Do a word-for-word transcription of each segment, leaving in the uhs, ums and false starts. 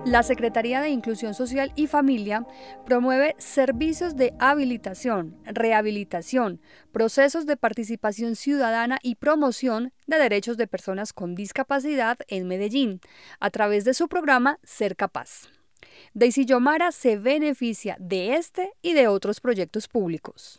La Secretaría de Inclusión Social y Familia promueve servicios de habilitación, rehabilitación, procesos de participación ciudadana y promoción de derechos de personas con discapacidad en Medellín, a través de su programa Ser Capaz. Daisy Yomara se beneficia de este y de otros proyectos públicos.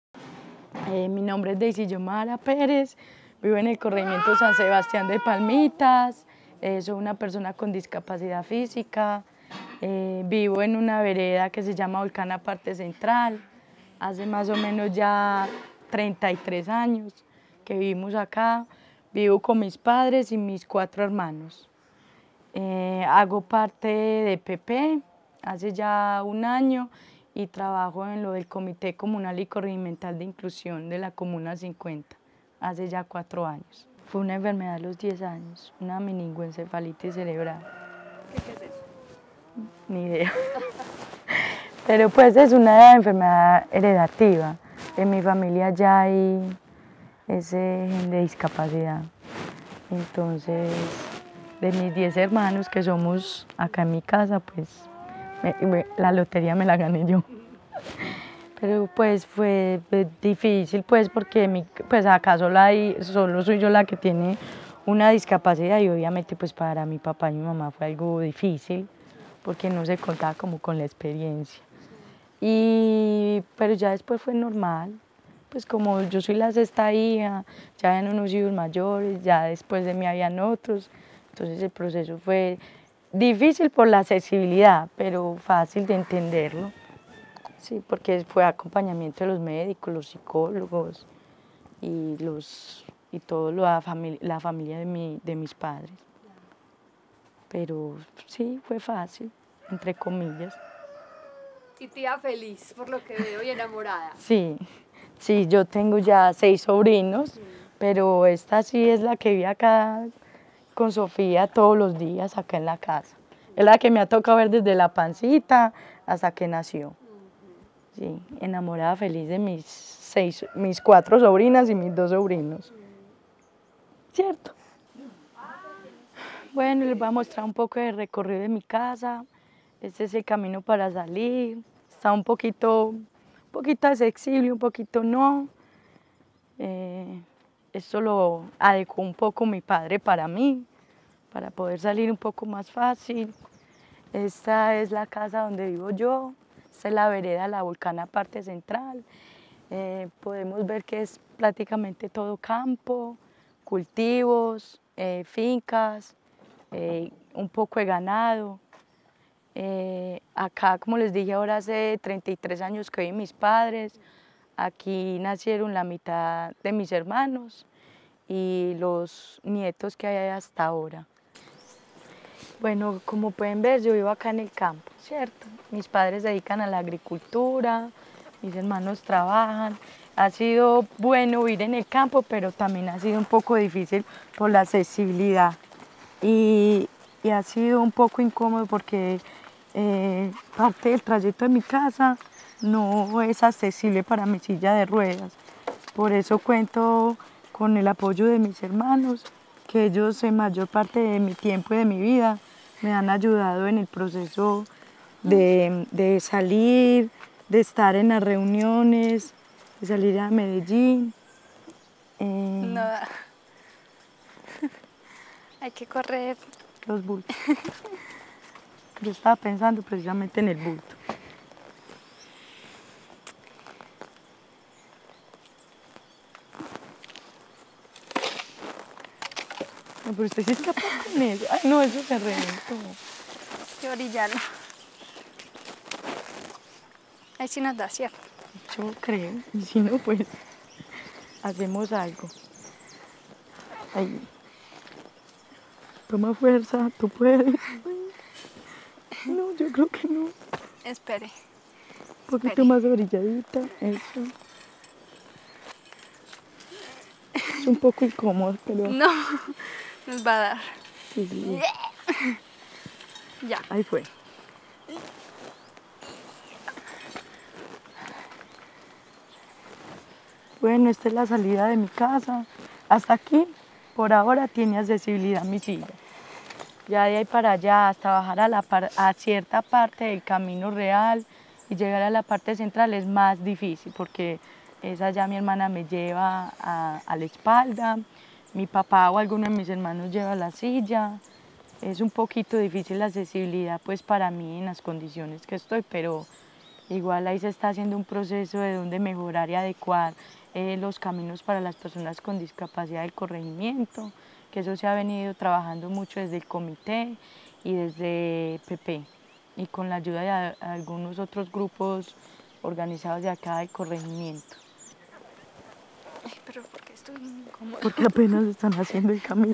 Eh, mi nombre es Daisy Yomara Pérez, vivo en el corregimiento San Sebastián de Palmitas. Eh, soy una persona con discapacidad física, eh, vivo en una vereda que se llama Volcana Parte Central. Hace más o menos ya treinta y tres años que vivimos acá. Vivo con mis padres y mis cuatro hermanos. Eh, hago parte de P P hace ya un año y trabajo en lo del Comité Comunal y Corregimental de Inclusión de la Comuna cincuenta, hace ya cuatro años. Fue una enfermedad a los diez años, una meningoencefalitis cerebral. ¿Qué, qué es eso? Ni idea. Pero pues es una enfermedad heredativa. En mi familia ya hay ese gen de discapacidad. Entonces, de mis diez hermanos que somos acá en mi casa, pues me, me, la lotería me la gané yo. Pero pues fue difícil, pues porque mi, pues acá solo, hay, solo soy yo la que tiene una discapacidad y obviamente pues para mi papá y mi mamá fue algo difícil porque no se contaba como con la experiencia. Y, pero ya después fue normal, pues como yo soy la sexta hija, ya habían unos hijos mayores, ya después de mí habían otros, entonces el proceso fue difícil por la accesibilidad, pero fácil de entenderlo. Sí, porque fue acompañamiento de los médicos, los psicólogos y, los, y toda la familia, la familia de, mi, de mis padres. Pero sí, fue fácil, entre comillas. Y tía feliz, por lo que veo, y enamorada. Sí, sí, yo tengo ya seis sobrinos, sí. Pero esta sí es la que vive acá con Sofía todos los días acá en la casa. Es la que me ha tocado ver desde la pancita hasta que nació. Sí, enamorada, feliz de mis seis, mis cuatro sobrinas y mis dos sobrinos. ¿Cierto? Bueno, les voy a mostrar un poco de recorrido de mi casa. Este es el camino para salir. Está un poquito, un poquito accesible, un poquito no. Eh, esto lo adecuó un poco mi padre para mí, para poder salir un poco más fácil. Esta es la casa donde vivo yo. Esta es la vereda, la Volcana Parte Central. Eh, podemos ver que es prácticamente todo campo, cultivos, eh, fincas, eh, un poco de ganado. Eh, acá, como les dije, ahora hace treinta y tres años que viven mis padres. Aquí nacieron la mitad de mis hermanos y los nietos que hay hasta ahora. Bueno, como pueden ver, yo vivo acá en el campo, ¿cierto? Mis padres se dedican a la agricultura, mis hermanos trabajan. Ha sido bueno vivir en el campo, pero también ha sido un poco difícil por la accesibilidad. Y, y ha sido un poco incómodo porque eh, parte del trayecto de mi casa no es accesible para mi silla de ruedas. Por eso cuento con el apoyo de mis hermanos, que ellos en mayor parte de mi tiempo y de mi vida me han ayudado en el proceso de, de salir, de estar en las reuniones, de salir a Medellín. Eh, no, hay que correr. Los bultos. Yo estaba pensando precisamente en el bulto. No, pero usted sí es capaz con eso. Ay, no, eso se reventó. Que orillarlo. Ahí sí nos da, ¿cierto? Yo creo. Y si no, pues hacemos algo. Ahí. Toma fuerza, tú puedes. No, yo creo que no. Espere. Un poquito Espere. más orilladita, eso. Es un poco incómodo, pero... No, nos va a dar. Sí, sí. Ya. Ahí fue. Bueno, esta es la salida de mi casa. Hasta aquí, por ahora, tiene accesibilidad mi silla. Ya de ahí para allá, hasta bajar a, la par a cierta parte del Camino Real y llegar a la parte central es más difícil, porque esa ya mi hermana me lleva a, a la espalda, mi papá o alguno de mis hermanos lleva la silla. Es un poquito difícil la accesibilidad pues para mí en las condiciones que estoy, pero igual ahí se está haciendo un proceso de donde mejorar y adecuar eh, los caminos para las personas con discapacidad del corregimiento, que eso se ha venido trabajando mucho desde el comité y desde P P, y con la ayuda de a, algunos otros grupos organizados de acá del corregimiento. Ay, pero ¿por qué estoy incómoda? Porque apenas están haciendo el camino.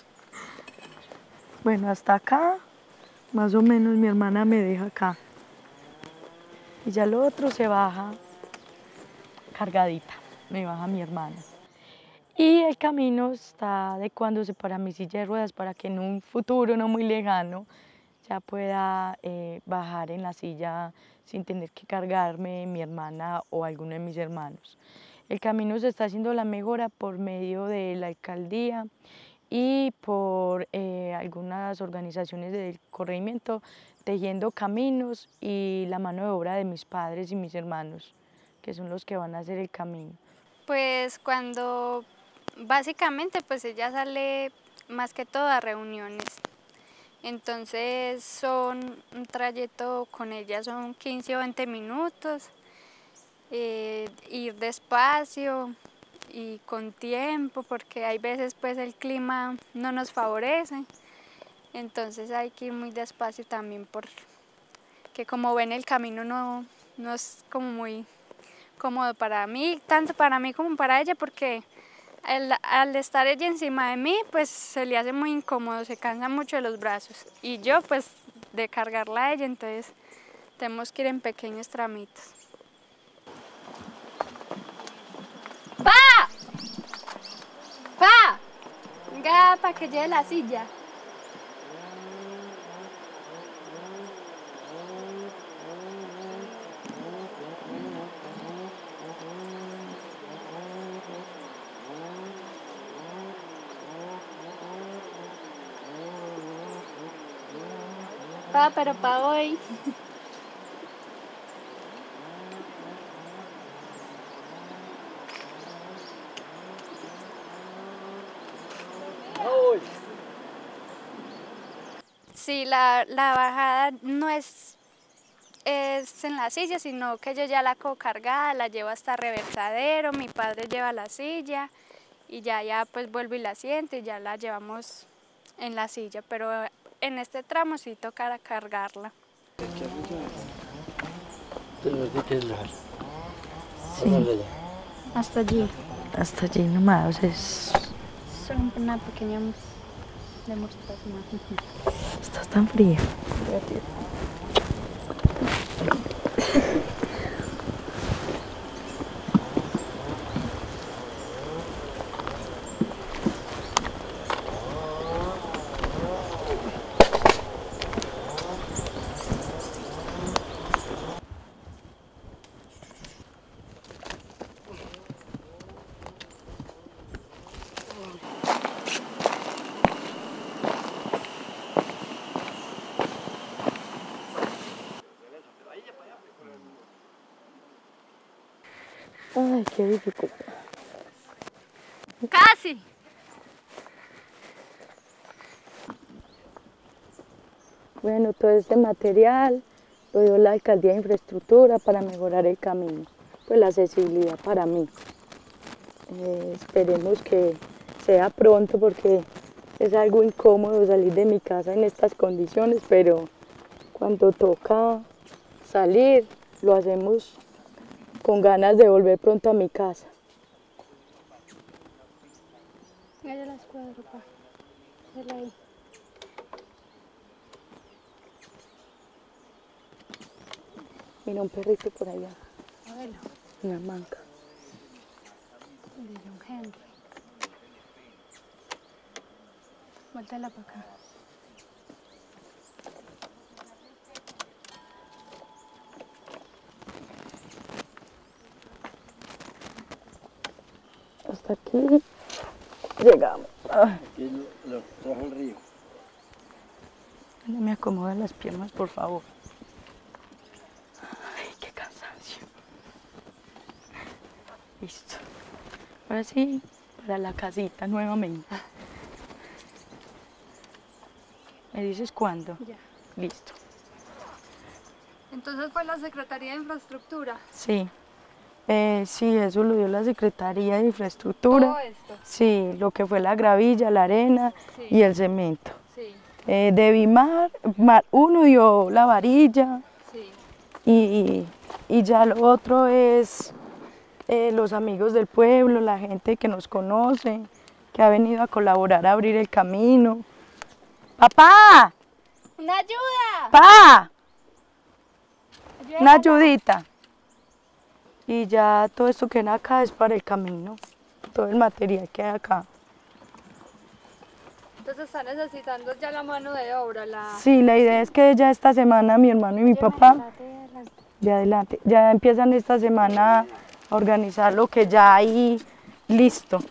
Bueno, hasta acá, más o menos mi hermana me deja acá. Y ya lo otro se baja cargadita, me baja mi hermana. Y el camino está adecuándose para mi silla de ruedas para que en un futuro no muy lejano ya pueda eh, bajar en la silla sin tener que cargarme mi hermana o alguno de mis hermanos. El camino se está haciendo la mejora por medio de la alcaldía y por eh, algunas organizaciones del corregimiento, tejiendo caminos, y la mano de obra de mis padres y mis hermanos, que son los que van a hacer el camino. Pues cuando básicamente pues ella sale más que todo a reuniones. Entonces son un trayecto con ella, son quince o veinte minutos, eh, ir despacio y con tiempo, porque hay veces pues el clima no nos favorece, entonces hay que ir muy despacio también, porque como ven el camino no, no es como muy cómodo para mí, tanto para mí como para ella, porque al, al estar ella encima de mí, pues se le hace muy incómodo, se cansa mucho de los brazos. Y yo, pues, de cargarla a ella, entonces tenemos que ir en pequeños tramitos. ¡Pa! ¡Pa! Venga, para que lleve la silla. Pa, pero pa hoy. Sí, la, la bajada no es, es en la silla, sino que yo ya la cojo cargada, la llevo hasta reversadero, mi padre lleva la silla y ya, ya pues vuelvo y la siento y ya la llevamos en la silla, pero en este tramo sí tocará cargarla. Sí. Hasta allí. Hasta allí nomás, es... Solo una pequeña demostración. Está tan frío. Ay, qué dificultad. ¡Casi! Bueno, todo este material lo dio la Alcaldía de Infraestructura para mejorar el camino, pues la accesibilidad para mí. Eh, esperemos que sea pronto, porque es algo incómodo salir de mi casa en estas condiciones, pero cuando toca salir lo hacemos con ganas de volver pronto a mi casa. Ya yo las cuadro, pa. Vela ahí. Mira un perrito por allá, Abuelo, una manca. el de John Henry. Vuéltala para acá. Hasta aquí llegamos. Ah. Aquí lo, lo trajo el río. No me acomodan las piernas, por favor. Ay, qué cansancio. Listo. Ahora sí, para la casita nuevamente. ¿Me dices cuándo? Ya. Listo. Entonces fue la Secretaría de Infraestructura. Sí. Eh, sí, eso lo dio la Secretaría de Infraestructura. Todo esto. Sí, lo que fue la gravilla, la arena Sí. y el cemento. Sí, Eh, de Bimar, Mar uno dio la varilla sí. y, y ya lo otro es eh, los amigos del pueblo, la gente que nos conoce, que ha venido a colaborar a abrir el camino. ¡Papá! ¡Una ayuda! ¡Pa! Una ayudita. Y ya todo esto que hay acá es para el camino, todo el material que hay acá. Entonces está necesitando ya la mano de obra, la... Sí, la idea es que ya esta semana mi hermano y mi papá, de adelante, ya empiezan esta semana a organizar lo que ya hay listo.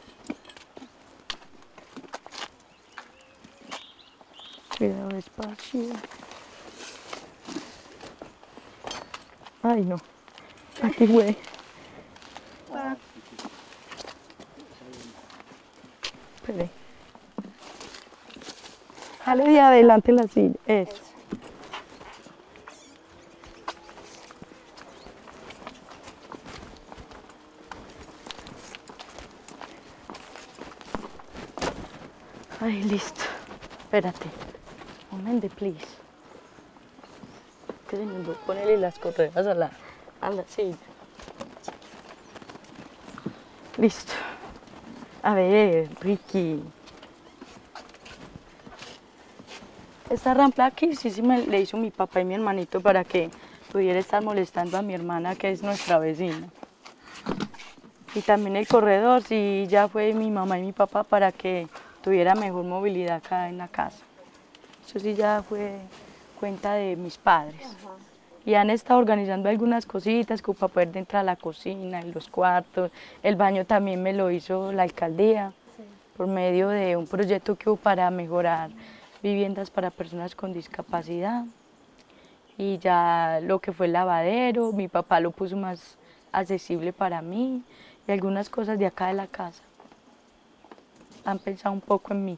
Cuidado despacio. Ay no, aquí fue. Espere. Jale de adelante la silla, eso. Ay, listo. Espérate. Un momento, please. Que se me olvidó ponerle las correas a la, a la silla. Listo. A ver, Ricky. Esta rampa aquí sí, sí me le hizo mi papá y mi hermanito para que pudiera estar molestando a mi hermana, que es nuestra vecina. Y también el corredor sí ya fue mi mamá y mi papá para que tuviera mejor movilidad acá en la casa. Eso sí ya fue cuenta de mis padres. Ajá. Y han estado organizando algunas cositas como para poder entrar a la cocina, en los cuartos. El baño también me lo hizo la alcaldía, sí, por medio de un proyecto que hubo para mejorar viviendas para personas con discapacidad. Y ya lo que fue el lavadero, mi papá lo puso más accesible para mí y algunas cosas de acá de la casa. Han pensado un poco en mí.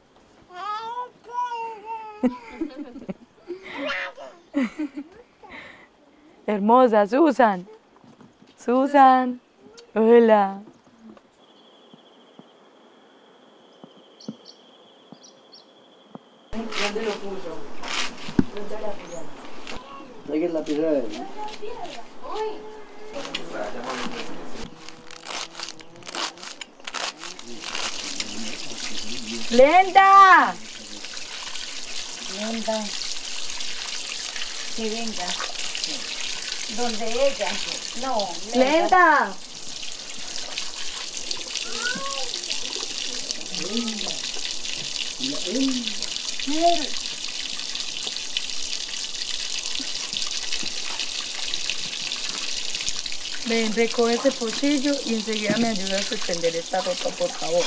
Hermosa, Susan. Susan. Hola. ¿Dónde lo puso? ¿Dónde la piedra? ¿Ahí es la piedra de él? ¡Lenta! Lenta. Sí, venga. ¿Dónde ella? No, Lenta. ¡Lenta! Ven, recoge ese pocillo y enseguida me ayudas a extender esta ropa, por favor.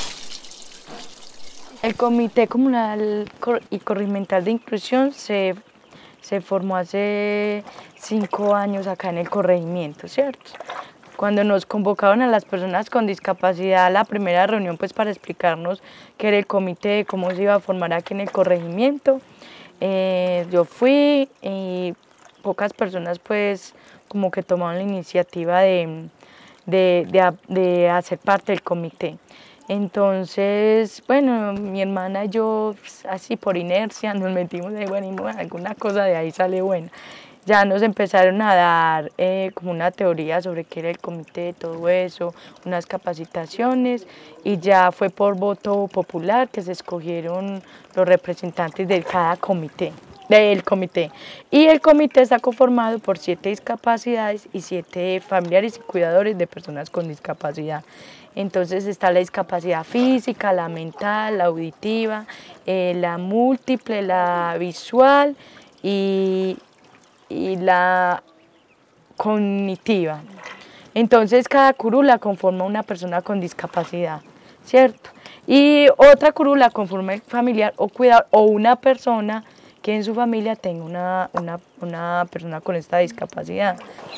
El Comité Comunal y Corregimental de Inclusión se, se formó hace cinco años acá en el corregimiento, ¿cierto? Cuando nos convocaron a las personas con discapacidad a la primera reunión, pues para explicarnos qué era el comité, cómo se iba a formar aquí en el corregimiento, eh, yo fui y pocas personas pues como que tomaron la iniciativa de, de, de, de hacer parte del comité. Entonces, bueno, mi hermana y yo, pues, así por inercia, nos metimos ahí, bueno, y bueno, alguna cosa de ahí sale buena. Ya nos empezaron a dar eh, como una teoría sobre qué era el comité, todo eso, unas capacitaciones, y ya fue por voto popular que se escogieron los representantes de cada comité, del comité. Y el comité está conformado por siete discapacidades y siete familiares y cuidadores de personas con discapacidad. Entonces está la discapacidad física, la mental, la auditiva, eh, la múltiple, la visual y, y la cognitiva. Entonces cada curula conforma una persona con discapacidad, ¿cierto? Y otra curula conforma el familiar o cuidador o una persona que en su familia tenga una, una, una persona con esta discapacidad.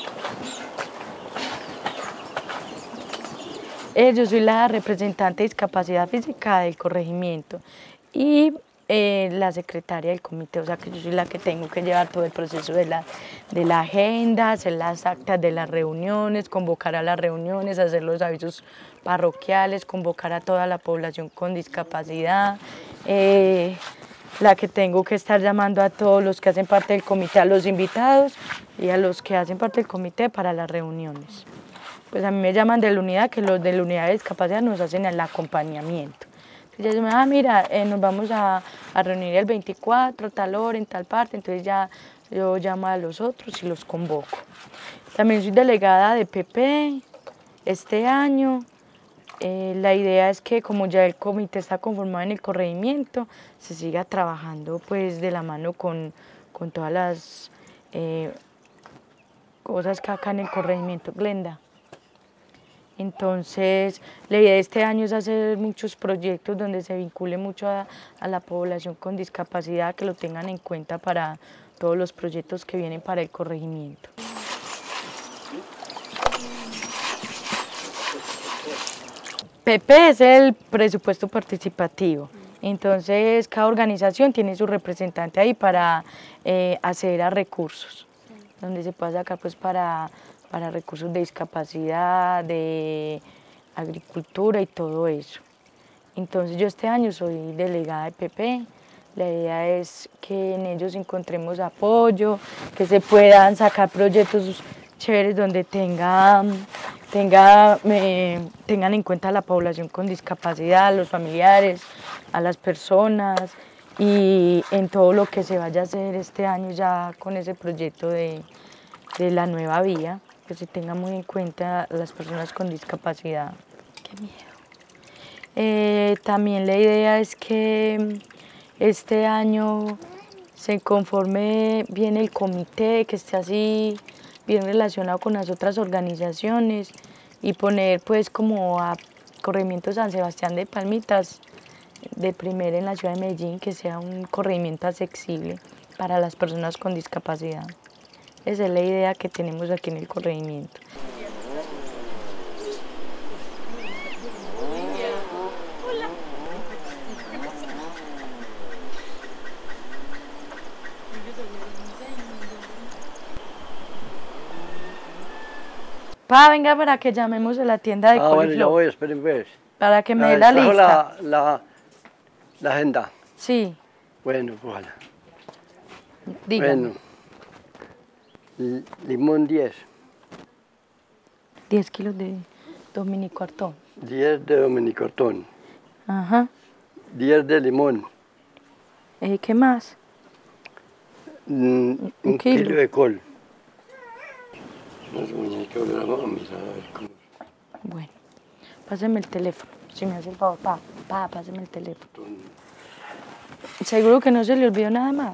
Eh, yo soy la representante de discapacidad física del corregimiento y eh, la secretaria del comité, o sea que yo soy la que tengo que llevar todo el proceso de la, de la agenda, hacer las actas de las reuniones, convocar a las reuniones, hacer los avisos parroquiales, convocar a toda la población con discapacidad, eh, la que tengo que estar llamando a todos los que hacen parte del comité, a los invitados y a los que hacen parte del comité para las reuniones. Pues a mí me llaman de la unidad, que los de la unidad de discapacidad nos hacen el acompañamiento. Entonces ya me ah, mira, eh, nos vamos a, a reunir el veinticuatro, tal hora, en tal parte, entonces ya yo llamo a los otros y los convoco. También soy delegada de P P este año. Eh, la idea es que como ya el comité está conformado en el corregimiento, se siga trabajando pues de la mano con, con todas las eh, cosas que acá en el corregimiento. Glenda. Entonces, la idea de este año es hacer muchos proyectos donde se vincule mucho a, a la población con discapacidad, que lo tengan en cuenta para todos los proyectos que vienen para el corregimiento. P P es el presupuesto participativo, entonces cada organización tiene su representante ahí para eh, acceder a recursos, donde se puede sacar pues para... para recursos de discapacidad, de agricultura y todo eso. Entonces yo este año soy delegada de P P, la idea es que en ellos encontremos apoyo, que se puedan sacar proyectos chéveres donde tengan, tenga, eh, tengan en cuenta a la población con discapacidad, a los familiares, a las personas y en todo lo que se vaya a hacer este año ya con ese proyecto de, de la nueva vía, que se tenga muy en cuenta a las personas con discapacidad. Qué miedo. Eh, también la idea es que este año se conforme bien el comité, que esté así bien relacionado con las otras organizaciones y poner pues como a Corregimiento San Sebastián de Palmitas de primera en la ciudad de Medellín, que sea un corregimiento accesible para las personas con discapacidad. Esa es la idea que tenemos aquí en el corregimiento. Pa, venga para que llamemos a la tienda de Ah, Coliflor. bueno, ya voy, esperen pues. Para que me Ah, dé la trajo lista. La, la, la agenda. Sí, Bueno, pues vale. dígame. Bueno, L- limón diez. diez kilos de dominico artón. diez de dominicortón. Ajá. diez de limón. Eh, ¿Qué más? Mm, Un un kilo. kilo de col. No sé, mañana hay que volver a mirar a ver cómo. Bueno, pásame el teléfono, si me hace el favor. Pa, pa, pásame el teléfono. ¿Seguro que no se le olvidó nada más?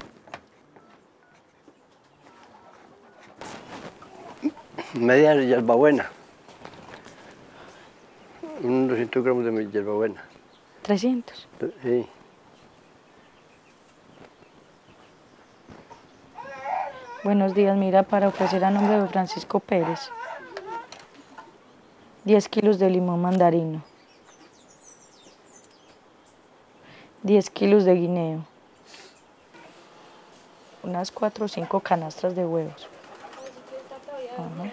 Media de hierbabuena. Unos doscientos gramos de hierbabuena. trescientos. Sí. Buenos días, mira, para ofrecer a nombre de Francisco Pérez. diez kilos de limón mandarino. diez kilos de guineo. Unas cuatro o cinco canastas de huevos. Ajá.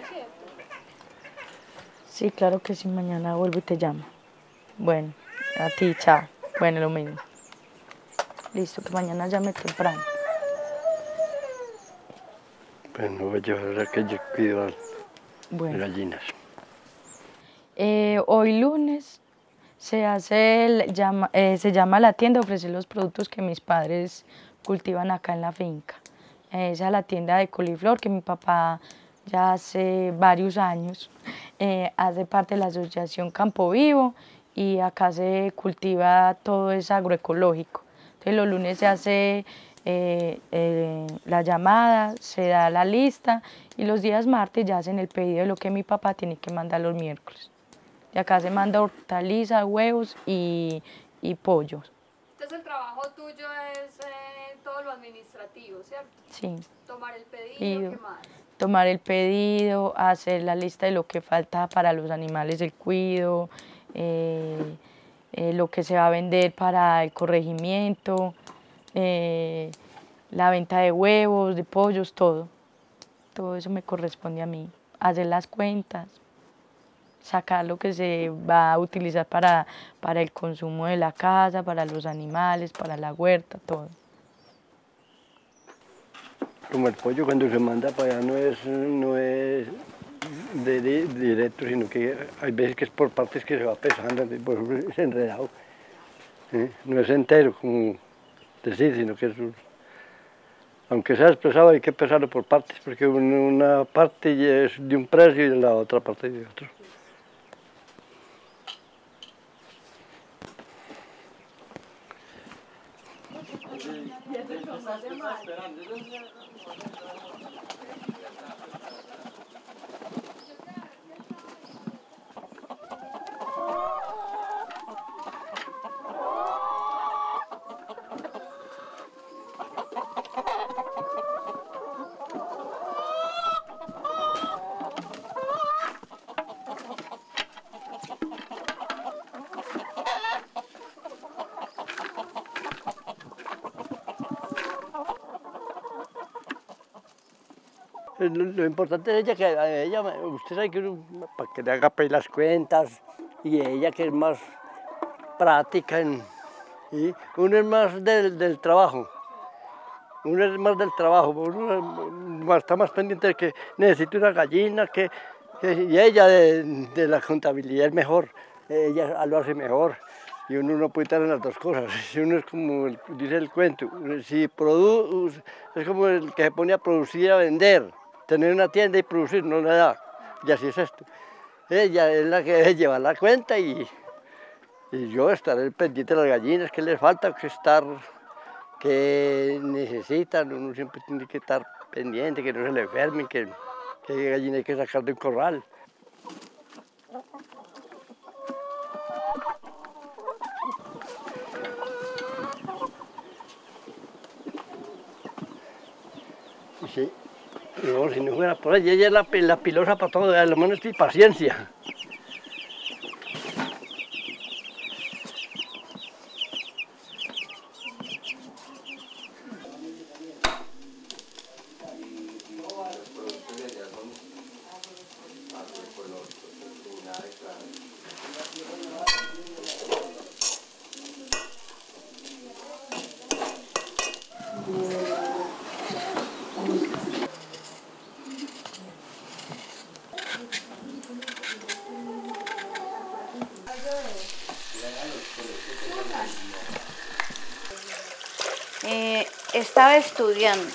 Sí, claro que sí, mañana vuelvo y te llamo. Bueno, a ti, chao. Bueno, lo mismo. Listo, que mañana llame temprano. Bueno, voy a llevar a que yo cuido a Bueno. las gallinas. Eh, hoy lunes se hace el, llama, eh, se llama a la tienda a ofrecer los productos que mis padres cultivan acá en la finca. Eh, esa es la tienda de coliflor que mi papá ya hace varios años eh, hace parte de la asociación Campo Vivo y acá se cultiva todo es agroecológico. Entonces los lunes se hace eh, eh, la llamada, se da la lista y los días martes ya hacen el pedido de lo que mi papá tiene que mandar los miércoles. Y acá se manda hortalizas, huevos y, y pollos. Entonces el trabajo tuyo es eh, todo lo administrativo. administrativo, ¿cierto? Sí. Tomar el pedido, Pido. ¿qué más? Tomar el pedido, hacer la lista de lo que falta para los animales del cuido, eh, eh, lo que se va a vender para el corregimiento, eh, la venta de huevos, de pollos, todo. Todo eso me corresponde a mí. Hacer las cuentas, sacar lo que se va a utilizar para, para el consumo de la casa, para los animales, para la huerta, todo. Como el pollo cuando se manda para allá no es, no es de, de- directo, sino que hay veces que es por partes que se va pesando, por eso es enredado. ¿Eh? No es entero, como decir, sino que es un- aunque sea expresado hay que pesarlo por partes, porque una una parte es de un precio y la otra parte de otro. Lo, lo importante es ella, que a ella, usted sabe que uno, para que le haga pues las cuentas, y ella que es más práctica, en, ¿sí? Uno es más del, del trabajo, uno es más del trabajo, uno más- está más pendiente de que necesita una gallina, que, que- y ella de, de la contabilidad es mejor, ella lo hace mejor. Y uno no puede estar en las dos cosas. Si uno es como el- dice el cuento, si produ- es como el que se pone a producir y a vender. Tener una tienda y producir no le da. Y así es esto. Ella es la que debe llevar la cuenta y, y yo estaré pendiente de las gallinas, que les falta, que estar, que necesitan. Uno siempre tiene que estar pendiente, que no se le enfermen, que, que gallina hay que sacar de un corral. Sí. No, si no fuera por ella, ella es la, la pilosa para todo, a lo menos tiene paciencia. Eh, estaba estudiando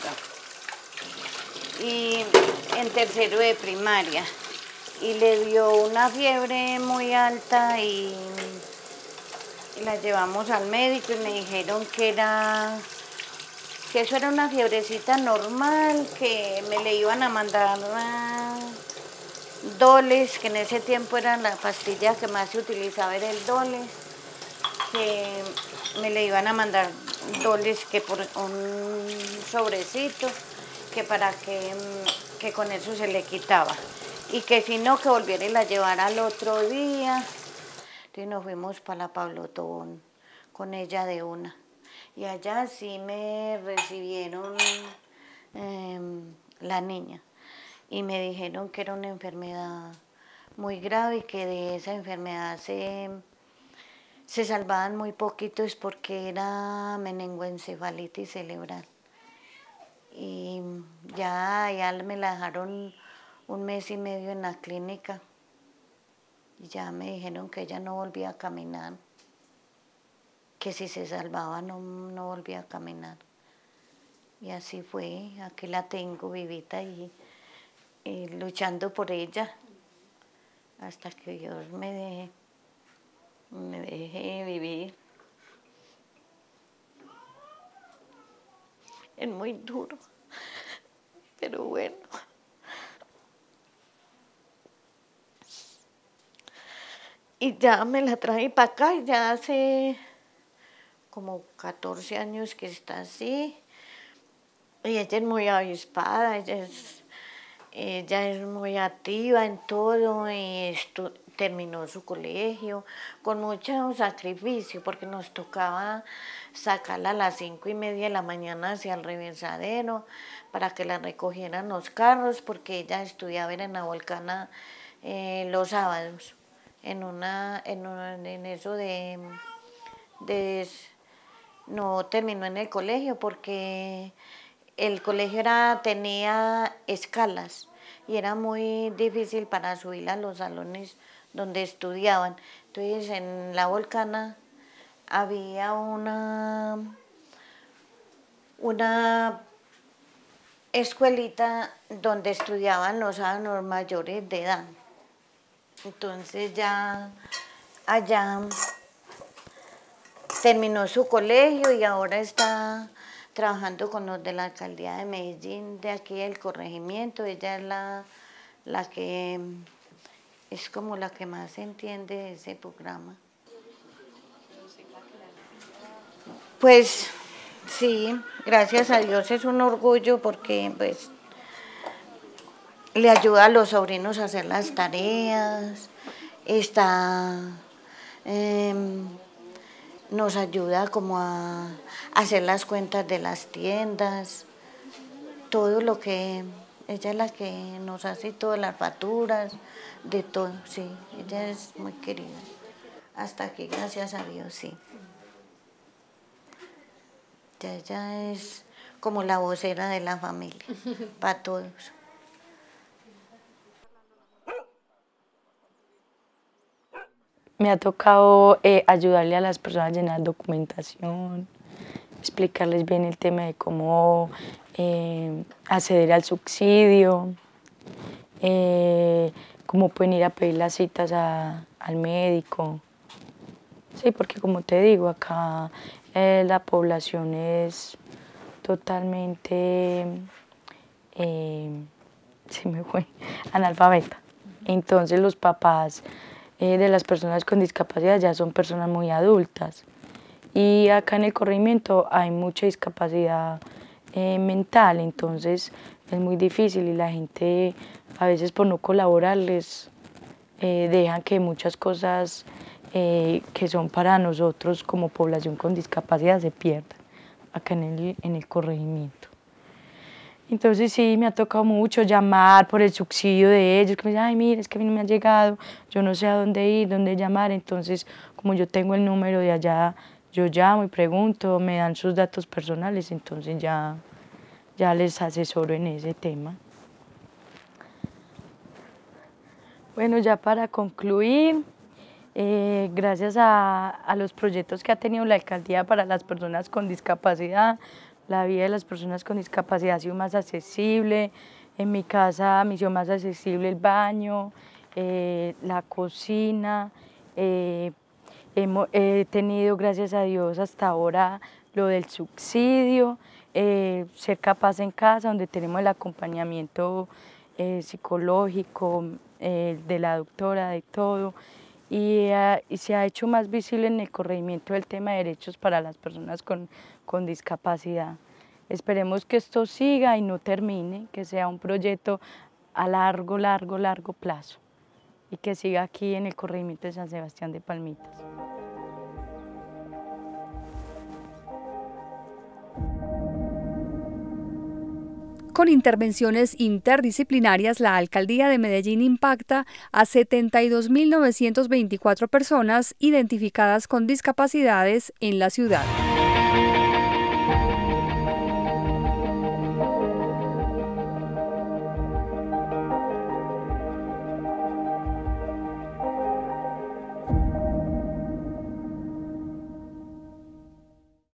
y en tercero de primaria y le dio una fiebre muy alta y, y la llevamos al médico y me dijeron que era que eso era una fiebrecita normal, que me le iban a mandar uh, Doles, que en ese tiempo era la pastilla que más se utilizaba, era el Doles, que me le iban a mandar Doles que por un sobrecito, que para que, que con eso se le quitaba. Y que si no, que volviera y la llevara al otro día. Entonces nos fuimos para la Pablo Tobón con ella de una. Y allá sí me recibieron eh, la niña. Y me dijeron que era una enfermedad muy grave y que de esa enfermedad se... se salvaban muy poquitos porque era meningoencefalitis cerebral. Y ya, ya me la dejaron un mes y medio en la clínica. Y ya me dijeron que ella no volvía a caminar. Que si se salvaba no, no volvía a caminar. Y así fue, aquí la tengo vivita y, y luchando por ella hasta que Dios me deje. me dejé vivir. Es muy duro, pero bueno. Y ya me la traje para acá, y ya hace como catorce años que está así. Y ella es muy avispada, ella es, ella es muy activa en todo y estu terminó su colegio con mucho sacrificio porque nos tocaba sacarla a las cinco y media de la mañana hacia el reversadero para que la recogieran los carros porque ella estudiaba en la Volcana eh, los sábados en, una, en, una, en eso de, de... No terminó en el colegio porque el colegio era, tenía escalas y era muy difícil para subir a los salones donde estudiaban. Entonces en la Volcana había una, una escuelita donde estudiaban los adultos mayores de edad. Entonces ya allá terminó su colegio y ahora está trabajando con los de la alcaldía de Medellín, de aquí del corregimiento. Ella es la, la que es como la que más entiende de ese programa. Pues sí, gracias a Dios es un orgullo porque pues le ayuda a los sobrinos a hacer las tareas, está, eh, nos ayuda como a hacer las cuentas de las tiendas, todo lo que, ella es la que nos hace todas las facturas, de todo, sí, ella es muy querida, hasta aquí gracias a Dios, sí. Ya ella es como la vocera de la familia, para todos. Me ha tocado eh, ayudarle a las personas a llenar documentación, explicarles bien el tema de cómo eh, acceder al subsidio, eh, cómo pueden ir a pedir las citas a, al médico. Sí, porque como te digo, acá eh, la población es totalmente eh, se me fue, analfabeta. Entonces los papás eh, de las personas con discapacidad ya son personas muy adultas. Y acá en el corregimiento hay mucha discapacidad eh, mental, entonces es muy difícil y la gente a veces por no colaborarles eh, dejan que muchas cosas eh, que son para nosotros como población con discapacidad se pierdan acá en el, en el corregimiento. Entonces sí, me ha tocado mucho llamar por el subsidio de ellos, que me dicen, ay, mire, es que a mí no me ha llegado, yo no sé a dónde ir, dónde llamar, entonces como yo tengo el número de allá, yo llamo y pregunto, me dan sus datos personales, entonces ya, ya les asesoro en ese tema. Bueno, ya para concluir, eh, gracias a, a los proyectos que ha tenido la alcaldía para las personas con discapacidad, la vida de las personas con discapacidad ha sido más accesible. En mi casa me hizo más accesible el baño, eh, la cocina. Eh, hemos, he tenido, gracias a Dios, hasta ahora lo del subsidio, eh, ser capaz en casa, donde tenemos el acompañamiento eh, psicológico eh, de la doctora, de todo. Y, uh, y se ha hecho más visible en el corregimiento el tema de derechos para las personas con, con discapacidad. Esperemos que esto siga y no termine, que sea un proyecto a largo, largo, largo plazo y que siga aquí en el corregimiento de San Sebastián de Palmitas. Con intervenciones interdisciplinarias, la Alcaldía de Medellín impacta a setenta y dos mil novecientas veinticuatro personas identificadas con discapacidades en la ciudad.